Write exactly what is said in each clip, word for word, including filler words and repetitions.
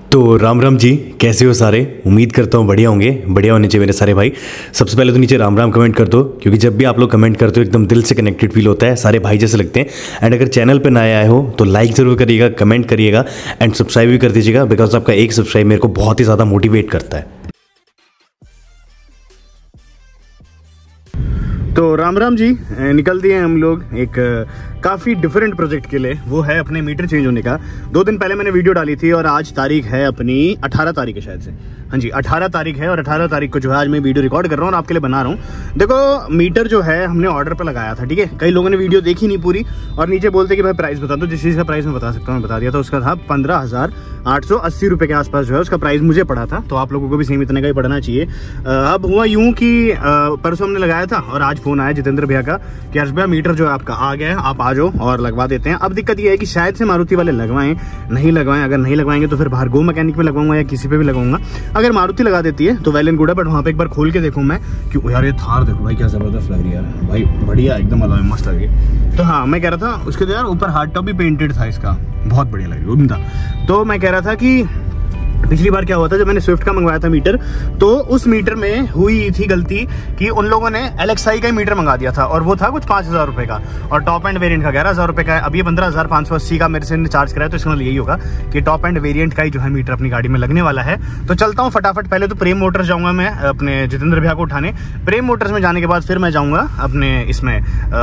तो राम राम जी, कैसे हो सारे। उम्मीद करता हूँ बढ़िया होंगे। बढ़िया होने चाहिए मेरे सारे भाई। सबसे पहले तो नीचे राम राम कमेंट कर दो, क्योंकि जब भी आप लोग कमेंट करते हो एकदम दिल से कनेक्टेड फील होता है, सारे भाई जैसे लगते हैं। एंड अगर चैनल पे नए आए हो तो लाइक ज़रूर करिएगा, कमेंट करिएगा एंड सब्सक्राइब भी कर दीजिएगा, बिकॉज आपका एक सब्सक्राइब मेरे को बहुत ही ज़्यादा मोटिवेट करता है। तो राम राम जी, निकल दिए हम लोग एक काफ़ी डिफरेंट प्रोजेक्ट के लिए। वो है अपने मीटर चेंज होने का। दो दिन पहले मैंने वीडियो डाली थी और आज तारीख है अपनी अठारह तारीख है शायद से। हाँ जी, अठारह तारीख है और अठारह तारीख को जो है आज मैं वीडियो रिकॉर्ड कर रहा हूँ और आपके लिए बना रहा हूँ। देखो, मीटर जो है हमने ऑर्डर पे लगाया था, ठीक है। कई लोगों ने वीडियो देखी नहीं पूरी और नीचे बोलते कि भाई प्राइस बता दो। जिस चीज़ का प्राइस मैं बता सकता हूँ मैं बता दिया था। उसका था पंद्रह हज़ार आठ सौ अस्सी रुपये के आसपास जो है उसका प्राइस मुझे पड़ा था। तो आप लोगों को भी सेम इतने का ही पड़ना चाहिए। अब हुआ यूँ कि परसों हमने लगाया था और आज फोन आया जितेंद्र भैया का कि अर्श भैया मीटर जो है आपका आ गया है, आप आ जाओ और लगवा देते हैं। अब दिक्कत ये है कि शायद से मारुति वाले लगवाएं, नहीं लगवाएं। अगर नहीं लगवाएंगे तो फिर बाहर गो मैकेनिक में लगवाऊंगा या किसी पे भी लगवाऊंगा। अगर मारुति लगा देती है तो वेल एंड गुड है, बट वहाँ पे एक बार खोल के देखूँ मैं क्यों। यार ये थार देखो भाई, क्या जबरदस्त लग रही है भाई, बढ़िया एकदम अलग मस्त लग रही। तो हाँ, मैं कह रहा था उसके यार ऊपर हार्ड टॉप भी पेंटेड था इसका, बहुत बढ़िया लग रही था। तो मैं कह रहा था कि पिछली बार क्या हुआ था जब मैंने स्विफ्ट का मंगवाया था मीटर, तो उस मीटर में हुई थी गलती कि उन लोगों ने एल एक्स आई का ही मीटर मंगा दिया था और वो था कुछ पाँच हज़ार रुपये का और टॉप एंड वेरिएंट का ग्यारह हज़ार रुपये का है। अब ये पंद्रह हज़ार पाँच सौ अस्सी का मेरे से चार्ज कराया, तो इसका मतलब यही होगा कि टॉप एंड वेरिएंट का ही जो है मीटर अपनी गाड़ी में लगने वाला है। तो चलता हूँ फटाफट। पहले तो प्रेम मोटर्स जाऊँगा मैं अपने जितेंद्र भैया को उठाने। प्रेम मोटर्स में जाने के बाद फिर मैं जाऊँगा अपने इसमें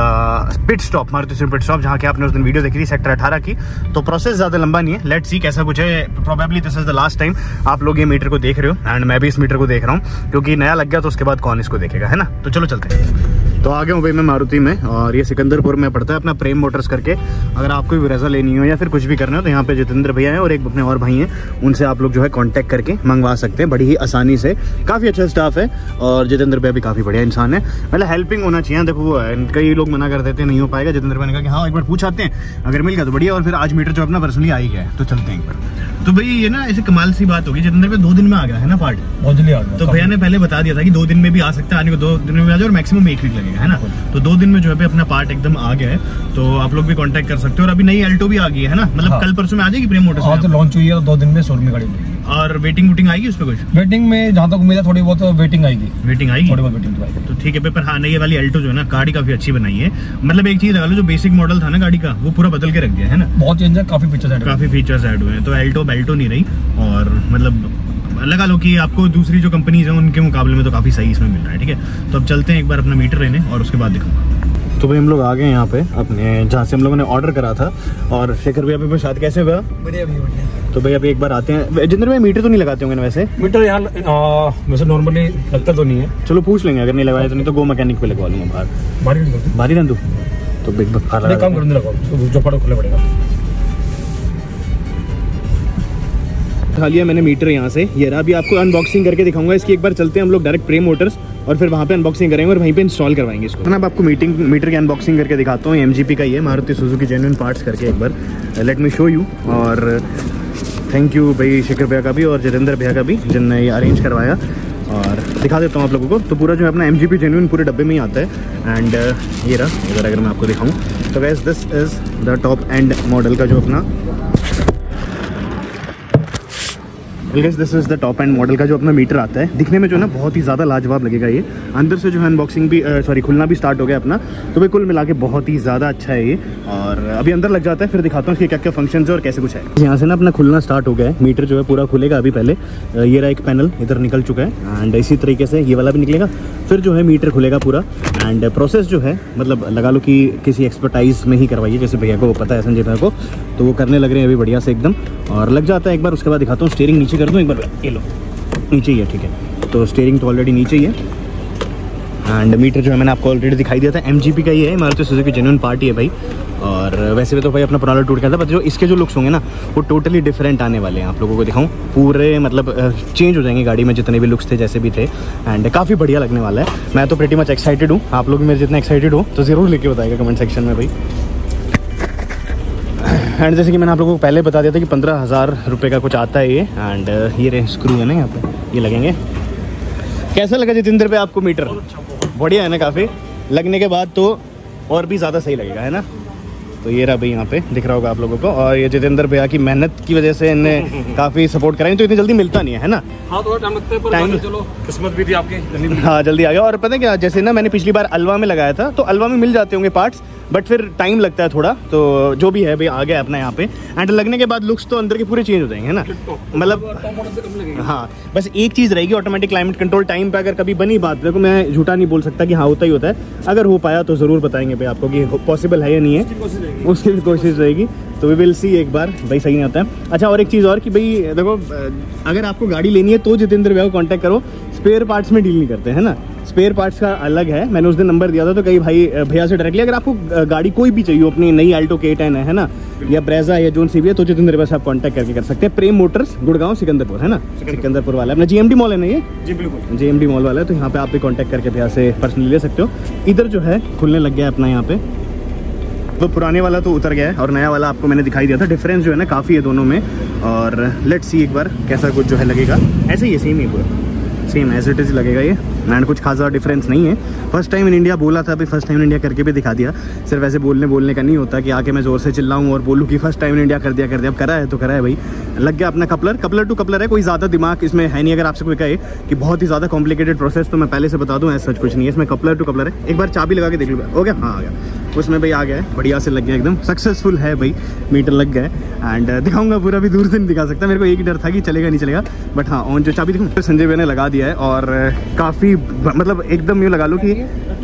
pit stop, Maruti pit stop, जहाँ की आपने उस दिन वीडियो देखी थी सेक्टर अठारह की। तो प्रोसेस ज़्यादा लंबा नहीं है, लेट्स सी कैसा कुछ है। Probably this is the last time आप लोग मीटर को देख रहे हो एंड मैं भी इस मीटर को देख रहा हूँ, क्योंकि नया लग गया तो उसके बाद कौन इसको देखेगा, है ना। तो चलो चलते हैं। तो आ गया हूँ भाई मैं मारुति में और ये सिकंदरपुर में पड़ता है अपना प्रेम मोटर्स करके। अगर आपको भी रजा लेनी हो या फिर कुछ भी करना हो तो यहाँ पे जितेंद्र भैया हैं और एक अपने और भाई हैं, उनसे आप लोग जो है कांटेक्ट करके मंगवा सकते हैं बड़ी ही आसानी से। काफ़ी अच्छा स्टाफ है और जितेंद्र भैया भी काफ़ी बढ़िया इंसान है। मतलब हेल्पिंग होना चाहिए। देखो कई लोग मना कर देते हैं नहीं हो पाएगा, जितेंद्र भैया ने कहा कि हाँ एक बार पूछ आते हैं, अगर मिल गया तो बढ़िया। और फिर आज मीटर जो अपना पर्सनली आ ही गया है, तो चलते हैं एक बार। तो भाई ये ना ऐसे कमाल सी बात होगी, जितेंद्र भैया दो दिन में आ गया है ना पार्ट, बहुत जल्दी आ गया। तो भैया ने पहले बता दिया था कि दो दिन में भी आ सकता है, आने को दो दिन में आ जाए और मैक्सिमम एक वीक लगेगा, है ना। तो दो दिन में जो है अपना पार्ट एकदम आ गया है, तो आप लोग भी कांटेक्ट कर सकते हो। और अभी नई अल्टो भी आ गई है ना, मतलब हाँ। कल परसों में आ जाएगी प्रेम मोटर्स। हाँ, तो लॉन्च हुई है, दो दिन में शोरूम में गाड़ी मिलेगी। और वेटिंग वुटिंग आएगी उस पर कुछ? वेटिंग में जहाँ तक उम्मीद है थोड़ी बहुत वेटिंग आएगी। वेटिंग आएगी थोड़ी बहुत वेटिंग आएगी, तो ठीक है। पेपर हाँ, नई वाली अल्टो जो है ना गाड़ी काफी अच्छी बनाई है। मतलब एक चीज लगा लो, जो बेसिक मॉडल था ना गाड़ी का वो पूरा बदल के रख दिया है ना, बहुत चेंज है, काफी फीचर्स ऐड काफी फीचर्स ऐड हुए हैं। तो अल्टो बेल्टो नहीं रही और मतलब लगा लो कि आपको दूसरी जो कंपनीज हैं उनके मुकाबले में तो काफी सही इसमें मिल रहा है, ठीक है। तो अब चलते हैं एक बार अपना मीटर लेने और उसके बाद दिखाऊंगा। तो भाई हम लोग आ गए यहाँ पे अपने जहाँ से हम लोगों ने ऑर्डर करा था। और शेखर भैया पे साथ कैसे हुआ? बढ़िया भैया बढ़िया। तो भाई अभी एक बार आते हैं। जितेंद्र भाई मीटर तो नहीं लगाते होंगे ना वैसे? मीटर यहाँ वैसे नॉर्मली लगता तो नहीं है, चलो पूछ लेंगे। अगर नहीं लगाया तो नहीं तो गो मैकेनिक पे लगवा लूँगा बाहर। बारी बारी ना दूँ तो बिग काम करने लगाओ, जो पड़ो खुले पड़ेगा। खा लिया मैंने मीटर यहाँ से, ये रहा। अभी आपको अनबॉक्सिंग करके दिखाऊंगा इसकी। एक बार चलते हैं हम लोग डायरेक्ट प्रेम मोटर्स और फिर वहाँ पे अनबॉक्सिंग करेंगे और वहीं पे इंस्टॉल करवाएंगे इसको। मैं आपको मीटिंग मीटर की अनबॉक्सिंग करके दिखाता हूँ। एमजीपी का ही है, मारुति सुजुकी जेन्युइन पार्ट्स करके। एक बार लेट मी शो यू। और थैंक यू भाई शेखर भैया का भी और जितेंद्र भैया का भी, जिनने ये अरेंज करवाया। और दिखा देता हूँ आप लोगों को। तो पूरा जो है अपना एमजीपी जेन्युइन पूरे डब्बे में ही आता है। एंड ये रहा, अगर अगर मैं आपको दिखाऊँ तो guys this is the top end model का जो अपना this is the top end model का जो अपना मीटर आता है। दिखने में जो ना बहुत ही ज़्यादा लाजवाब लगेगा ये। अंदर से जो है अनबॉक्सिंग भी सॉरी खुलना भी स्टार्ट हो गया अपना। तो भाई कुल मिला के बहुत ही ज़्यादा अच्छा है ये। और अभी अंदर लग जाता है, फिर दिखाता हूँ कि क्या क्या फंक्शंस है और कैसे कुछ है। यहाँ से ना अपना खुलना स्टार्ट हो गया है। मीटर जो है पूरा खुलेगा अभी। पहले ये रहा एक पैनल इधर निकल चुका है एंड इसी तरीके से ये वाला भी निकलेगा। फिर जो है मीटर खुलेगा पूरा। एंड प्रोसेस जो है मतलब लगा लो कि किसी एक्सपर्टाइज में ही करवाइए, जैसे भैया को पता है संजय भैया को, तो वो करने लग रहे हैं अभी बढ़िया से एकदम। और लग जाता है एक बार, उसके बाद दिखाता हूँ। स्टीयरिंग नीचे कर दूँ एक बार, ये लो नीचे ही है, ठीक है। तो स्टीयरिंग तो ऑलरेडी नीचे ही है। एंड मीटर जो है मैंने आपको ऑलरेडी दिखाई दिया था, एमजीपी का ही है, मारुति सुजुकी जेन्युइन पार्ट ही है भाई। और वैसे भी तो भाई अपना पुराना टूट गया था, बट जो इसके जो लुक्स होंगे ना वो टोटली डिफरेंट आने वाले हैं। आप लोगों को दिखाऊं, पूरे मतलब चेंज हो जाएंगे गाड़ी में, जितने भी लुक्स थे जैसे भी थे। एंड काफ़ी बढ़िया लगने वाला है। मैं तो प्रीटी मच एक्साइटेड हूँ। आप लोग भी मेरे जितना एक्साइटेड हो तो ज़रूर लेके बताएगा कमेंट सेक्शन में भाई। एंड जैसे कि मैंने आप लोगों को पहले बता दिया था कि पंद्रह हज़ार रुपये का कुछ आता है ये। एंड ये रे स्क्रू है ना यहाँ पे, ये लगेंगे। कैसा लगा जितेंद्र पे आपको मीटर? बढ़िया है ना, काफ़ी। लगने के बाद तो और भी ज़्यादा सही लगेगा, है ना। तो ये रहा भाई यहाँ पे दिख रहा होगा आप लोगों को। और ये जितेंद्र भैया की मेहनत की वजह से इन्हें काफ़ी सपोर्ट कराई, तो इतनी जल्दी मिलता नहीं है, है ना? हाँ थोड़ा टाइम लगता है पर टाइम चलो किस्मत भी थी आपकी। हाँ जल्दी आ गया। और पता है क्या, जैसे ना मैंने पिछली बार अलवा में लगाया था, तो अलवा में मिल जाते होंगे पार्ट्स, बट फिर टाइम लगता है थोड़ा। तो जो भी है भाई आ गया अपना यहाँ पे, एंड लगने के बाद लुक्स तो अंदर के पूरे चेंज हो जाएंगे, है ना? मतलब हाँ, बस एक चीज़ रहेगी, ऑटोमेटिक क्लाइमेट कंट्रोल टाइम पे अगर कभी बनी बात, देखो मैं झूठा नहीं बोल सकता कि हाँ होता ही होता है, अगर हो पाया तो ज़रूर बताएंगे भाई आपको कि पॉसिबल है या नहीं है, उसकी भी कोशिश रहेगी। तो वी विल सी एक बार भाई, सही नहीं आता है। अच्छा और एक चीज़ और कि भाई देखो, अगर आपको गाड़ी लेनी है तो जितेंद्र भैया को कॉन्टैक्ट करो, स्पेयर पार्ट्स में डील नहीं करते, है ना? स्पेयर पार्ट्स का अलग है, मैंने उस दिन नंबर दिया था, तो कई भाई भैया से डायरेक्टली अगर आपको गाड़ी कोई भी चाहिए, अपनी नई अल्टो के टेन है ना, या ब्रेजा या जोन सी भी है, तो जितेंद्र भैया से आप कॉन्टैक्ट करके कर सकते हैं। प्रेम मोटर्स गुड़गांव सिकंदरपुर, है ना? सिकंदरपुर वाला अपना जीएमडी मॉल है ना ये? जी बिल्कुल जीएमडी मॉल वाला है, तो यहाँ पे आप भी कॉन्टैक्ट करके भैया से पर्सनली ले सकते हो। इधर जो है खुलने लग गया अपना यहाँ पे, तो पुराने वाला तो उतर गया है और नया वाला आपको मैंने दिखाई दिया था। डिफरेंस जो है ना काफ़ी है दोनों में, और लेट्स सी एक बार कैसा कुछ जो है लगेगा। ऐसे ही है, सेम ही पूरा सेम एज इट इज लगेगा ये, एंड कुछ खासा डिफरेंस नहीं है। फर्स्ट टाइम इन इंडिया बोला था, अभी फर्स्ट टाइम इन इंडिया करके भी दिखा दिया। सिर्फ ऐसे बोलने बोलने का नहीं होता कि आके मैं ज़ोर से चिल्लाऊं और बोलूं कि फर्स्ट टाइम इन इंडिया कर दिया कर दिया। अब करा है तो करा है भाई, लग गया अपना कपलर। कपलर टू कपलर है, कोई ज़्यादा दिमाग इसमें है नहीं। अगर आपसे कोई कहे कि बहुत ही ज़्यादा कॉम्प्लिकेटेड प्रोसेस, तो मैं पहले से बता दूँ ऐसा कुछ नहीं है इसमें। कपलर टू कपलर है, एक बार चाबी लगा के देख लो। हो गया? हाँ आ गया, उसमें भाई आ गया है, बढ़िया से लग गया, एकदम सक्सेसफुल है भाई, मीटर लग गया है। एंड दिखाऊंगा पूरा, भी दूर से नहीं दिखा सकता, मेरे को एक ही डर था कि चलेगा नहीं चलेगा, बट हाँ ऑन जो चाबी दिखाऊँ संजय भैया ने लगा दिया है। और काफ़ी मतलब एकदम यूँ लगा लो कि,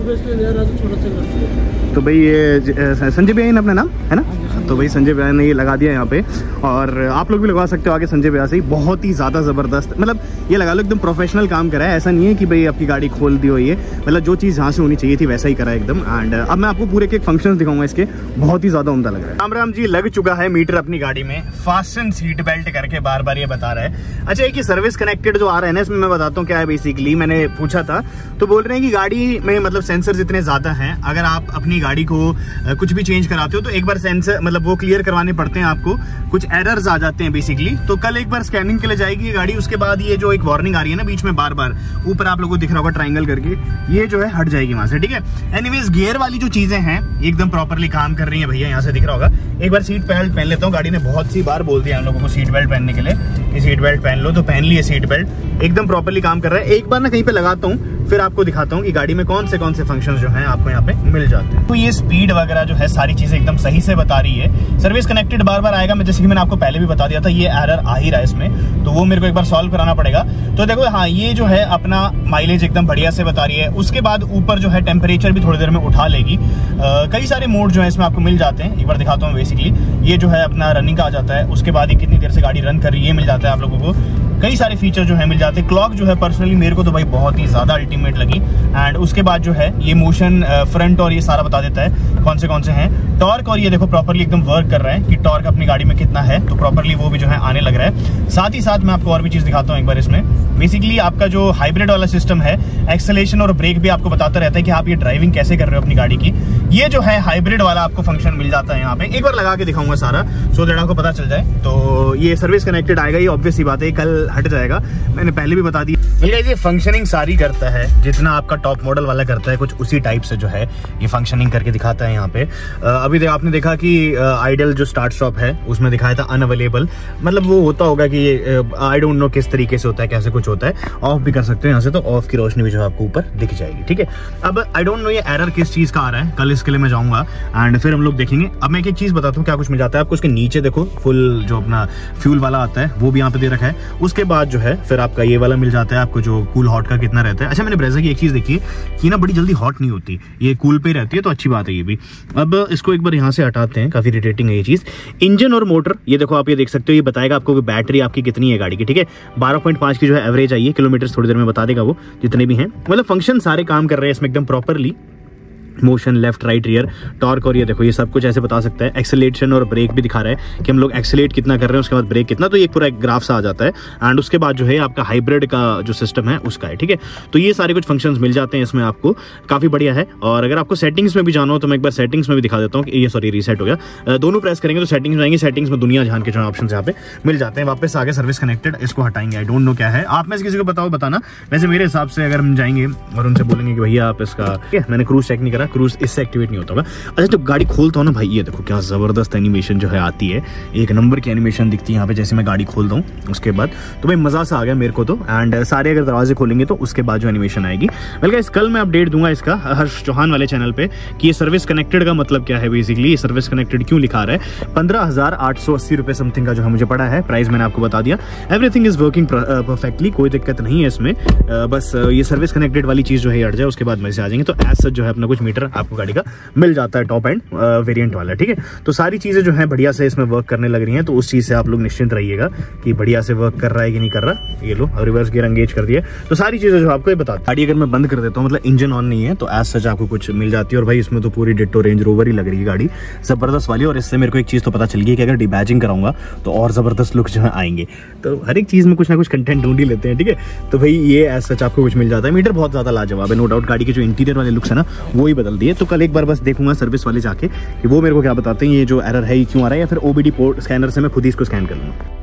तो भाई ये संजय भैया ने अपना नाम है ना, तो भाई संजय भैया ने ये लगा दिया यहाँ पे, और आप लोग भी लगवा सकते हो आगे संजय भैया से ही। बहुत ही ज़्यादा ज़बरदस्त, मतलब ये लगा लो एकदम प्रोफेशनल काम करा है। ऐसा नहीं है कि भाई आपकी गाड़ी खोल दी हो, ये मतलब जो चीज़ जहाँ से होनी चाहिए थी वैसा ही करा है एकदम। एंड अब मैं आपको पूरे के फंक्शंस दिखाऊंगा इसके, बहुत ही ज़्यादा उम्दा लग रहा है। राम राम जी, लग चुका है मीटर अपनी गाड़ी में, फास्टन सीट बेल्ट करके बार बार ये बता रहा है। अच्छा एक ही सर्विस कनेक्टेड जो आ रहा है ना, इसमें मैं बताता हूँ क्या है बेसिकली। मैंने पूछा था तो बोल रहे हैं कि गाड़ी में मतलब सेंसर्स इतने ज़्यादा हैं, अगर आप अपनी गाड़ी को कुछ भी चेंज कराते हो तो एक बार सेंसर मतलब वो क्लियर करवाने पड़ते हैं आपको, कुछ एरर्स आ जाते हैं बेसिकली। तो कल एक बार स्कैनिंग के लिए जाएगी ये गाड़ी, उसके बाद ये जो एक वार्निंग आ रही है ना बीच में बार बार, ऊपर आप लोगों को दिख रहा होगा ट्रायंगल करके, ये जो है हट जाएगी वहां से, ठीक है। एनीवेज गियर वाली जो चीजें हैं एकदम प्रॉपरली काम कर रही है भैया, यहाँ से दिख रहा होगा। एक बार सीट बेल्ट पहन लेता हूँ, गाड़ी ने बहुत सी बार बोल दिया हम लोगों को सीट बेल्ट पहनने के लिए कि सीट बेल्ट पहन लो, तो पहन लिया सीट बेल्ट, एकदम प्रॉपरली काम कर रहा है। एक बार ना कहीं पे लगाता हूँ, फिर आपको दिखाता हूँ कि गाड़ी में कौन से कौन से फंक्शंस जो हैं आपको यहाँ पे मिल जाते हैं। तो ये स्पीड वगैरह जो है सारी चीजें एकदम सही से बता रही है। सर्विस कनेक्टेड बार बार आएगा, मैं जैसे कि मैंने आपको पहले भी बता दिया था, ये एरर आ ही रहा है इसमें, तो वो मेरे को एक बार सॉल्व कराना पड़ेगा। तो देखो हाँ, ये जो है अपना माइलेज एकदम बढ़िया से बता रही है। उसके बाद ऊपर जो है टेम्परेचर भी थोड़ी देर में उठा लेगी। आ, कई सारे मोड जो है इसमें आपको मिल जाते हैं, एक बार दिखाता हूँ। बेसिकली ये जो है अपना रनिंग का आ जाता है, उसके बाद ये कितनी देर से गाड़ी रन कर रही है मिल जाता है आप लोगों को। कई सारे फीचर जो है मिल जाते हैं। क्लॉक जो है पर्सनली मेरे को तो भाई बहुत ही ज़्यादा अल्टीमेट लगी। एंड उसके बाद जो है ये मोशन फ्रंट और ये सारा बता देता है कौन से कौन से हैं। टॉर्क और ये देखो प्रॉपरली एकदम वर्क कर रहा है कि टॉर्क अपनी गाड़ी में कितना है, तो प्रॉपरली वो भी जो है आने लग रहा है। साथ ही साथ मैं आपको और भी चीज़ दिखाता हूँ एक बार इसमें। बेसिकली आपका जो हाइब्रिड वाला सिस्टम है, एक्सेलेरेशन और ब्रेक भी आपको बताता रहता है कि आप ये ड्राइविंग कैसे कर रहे हो अपनी गाड़ी की। ये जो है हाइब्रिड वाला आपको फंक्शन मिल जाता है यहाँ पे। एक बार लगा के दिखाऊंगा सारा, सो दैट आपको पता चल जाए। तो ये सर्विस कनेक्टेड आएगा, ये ऑब्वियस सी बात है, कल हट जाएगा, मैंने पहले भी बता दिया। ये फंक्शनिंग सारी करता है जितना आपका टॉप मॉडल वाला करता है, कुछ उसी टाइप से जो है ये फंक्शनिंग करके दिखाता है यहाँ पे। अभी देख आपने देखा कि आइडल जो स्टार्ट स्टॉप है उसमें दिखाया था अनअवेलेबल, मतलब वो होता होगा कि आई डोंट नो किस तरीके से होता है, कैसे कुछ होता है। ऑफ भी कर सकते हो यहाँ से, तो ऑफ की रोशनी भी जो आपको ऊपर दिख जाएगी, ठीक है। अब आई डोंट नो ये एरर किस चीज का आ रहा है, कल इसके लिए मैं जाऊंगा एंड फिर हम लोग देखेंगे। अब मैं एक चीज बताता हूँ क्या कुछ मिल जाता है आपको। उसके नीचे देखो फुल जो अपना फ्यूल वाला आता है वो भी यहाँ पे दे रखा है। उसके बाद जो है फिर आपका ये वाला मिल जाता है आपको, जो कूल हॉट का कितना रहता है। अच्छा मैंने ब्रेजा की एक चीज देखी है कि ना बड़ी जल्दी हॉट नहीं होती, ये कूल पे रहती है, तो अच्छी बात है ये भी। अब इसको एक बार यहाँ से हटाते हैं, काफी इरिटेटिंग है ये चीज। इंजन और मोटर ये देखो आप ये देख सकते हो, ये बताएगा आपको कि बैटरी आपकी कितनी है गाड़ी की, ठीक है। बारह पॉइंट पाँच की जो है एवरेज आई है, किलोमीटर थोड़ी देर में बता देगा वो जितने भी हैं। मतलब फंक्शन सारे काम कर रहे हैं इसमें एकदम properly. Motion left right rear torque और ये देखो ये सब कुछ ऐसे बता सकता है। एक्सेलेरेशन और ब्रेक भी दिखा रहा है कि हम लोग एक्सेलेरेट कितना कर रहे हैं, उसके बाद ब्रेक कितना, तो ये पूरा एक ग्राफ सा आ जाता है। एंड उसके बाद जो है आपका हाइब्रिड का जो सिस्टम है उसका है, ठीक है। तो ये सारे कुछ फंक्शंस मिल जाते हैं इसमें आपको, काफ़ी बढ़िया है। और अगर आपको सेटिंग्स में भी जाना हो तो मैं एक बार सेटिंग्स में भी दिखा देता हूँ कि ये सॉरी रीसेट हो गया। दोनों प्रेस करेंगे तो सेटिंग्स में आएंगे, सेटिंग्स में दुनिया जहान के जो ऑप्शन यहाँ पे मिल जाते हैं। वापस आगे सर्विस कनेक्टेड, इसको हटाएंगे, आई डोंट नो क्या है, आप में से किसी को बताओ बताना। वैसे मेरे हिसाब से अगर हम जाएंगे और उनसे बोलेंगे कि भैया आप इसका, मैंने क्रूज चेक नहीं करा, रहा, क्रूज इससे एक्टिवेट नहीं होता होगा। अच्छा जब गाड़ी खोलता हूँ ना भाई, ये देखो क्या ज़बरदस्त एनिमेशन जो है आती है, एक नंबर की एनिमेशन दिखती है यहाँ पे जैसे मैं गाड़ी खोलता हूँ उसके बाद। तो भाई मज़ा सा आ गया मेरे को तो। एंड सारे अगर दरवाजे खोलेंगे तो उसके बाद जो एनिमेशन आएगी। बल्कि इस कल मैं अपडेट दूंगा इसका हर्ष चौहान वाले चैनल पे कि ये सर्विस कनेक्टेड का मतलब क्या है, बेसिकली ये सर्विस कनेक्टेड क्यों लिखा रहा है। पंद्रह हज़ार आठ सौ अस्सी रुपये समथिंग का जो है मुझे पड़ा है, प्राइस मैंने आपको बता दिया। एवरीथिंग इज वर्किंग परफेक्टली, कोई दिक्कत नहीं है इसमें। uh, बस uh, ये सर्विस कनेक्टेड वाली चीज़ जो है हट जाए उसके बाद मैसेज आ जाएंगे। तो एज सच जो है अपना कुछ मीटर आपको गाड़ी का मिल जाता है, टॉप एंड वेरिएंट वाला, ठीक है। तो सारी चीज़ें जो है बढ़िया से इसमें वर्क करने लग रही हैं, तो उस चीज़ से आप लोग निश्चिंत रहिएगा कि बढ़िया से वर्क कर रहा है कि नहीं कर रहा। ये लो रिवर्स गियर एंगेज कर दिया, तो सारी चीज़ें जो आपको ये बता। गाड़ी अगर मैं बंद कर देता हूँ, मतलब इंजन ऑन नहीं है, तो एज सच आपको कुछ मिल जाती है। और भाई इसमें तो पूरी डिट्टो रेंज रोवर ही लग रही है गाड़ी, जबरदस्त वाली। और इससे मेरे को एक चीज़ तो पता चल गई कि अगर डिबैजिंग कराऊंगा तो और ज़बरदस्त लुक जो है आएंगे। तो हर एक चीज़ में कुछ ना कुछ कंटेंट ढूंढ ही लेते हैं, ठीक है। तो भाई ये एज सच आपको कुछ मिल जाता है। मीटर बहुत ज़्यादा लाजवाब है, नो डाउट। गाड़ी के जो इंटीरियर वाले लुक्स है ना वो ही बदल दिए। तो कल एक बार बस देखूंगा सर्विस वाले जाके कि वो मेरे को क्या बताते हैं, ये जो एरर है ये क्यों आ रहा है, या फिर ओबीडी पोर्ट स्कैनर से मैं खुद ही इसको स्कैन कर लूँगा।